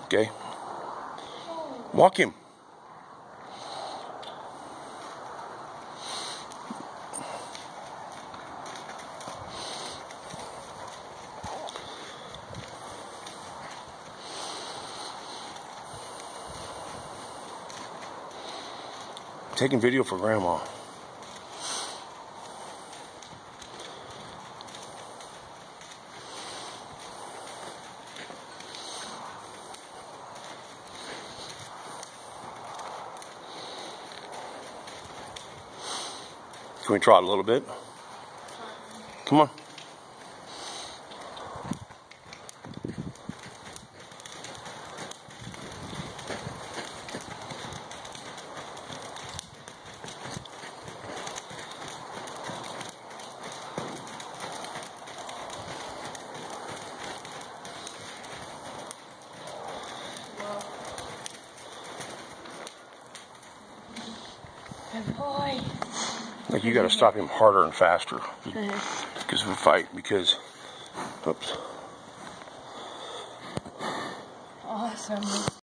Okay? Walk him. Taking video for Grandma. Can we trot a little bit? Come on. Good boy. Like you got to stop him harder and faster because of a fight. Because, oops. Awesome.